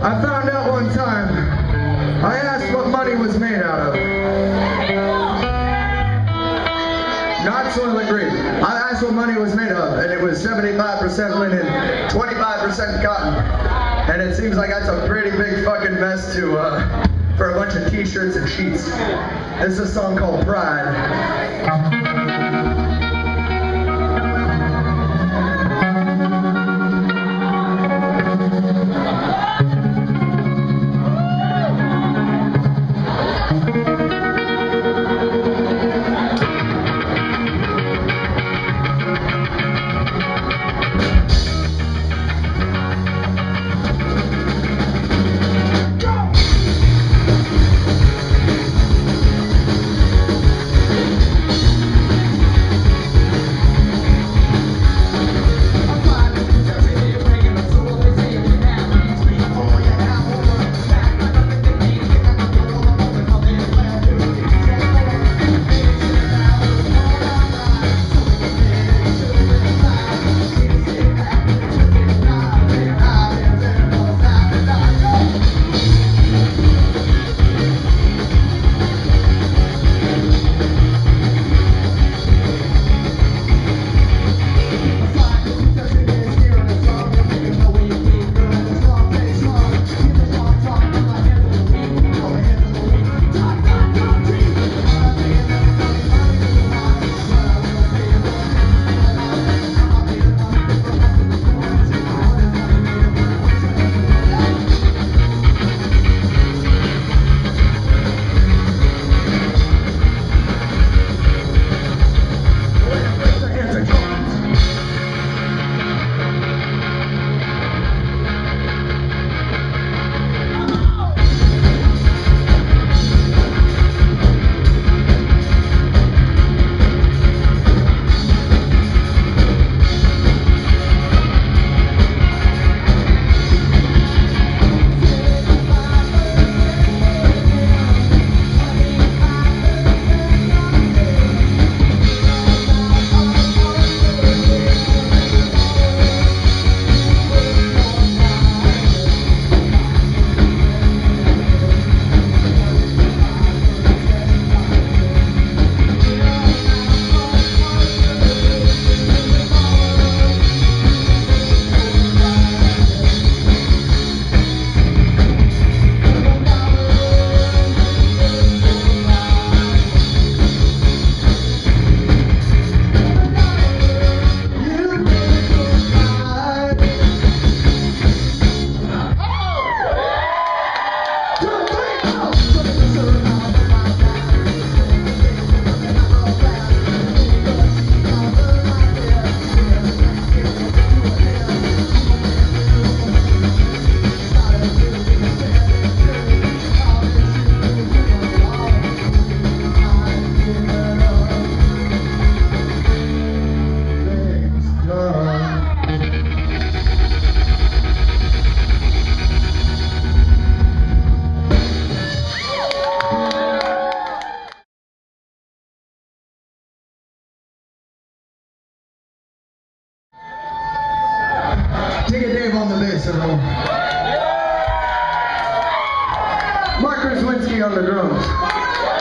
I found out one time, I asked what money was made out of. Not soylent green. I asked what money was made of, and it was 75% linen, 25% cotton. And it seems like that's a pretty big fucking mess to, for a bunch of t-shirts and sheets. This is a song called Pride. Take a Dave on the bass, everyone. Mark Roswinski on the drums.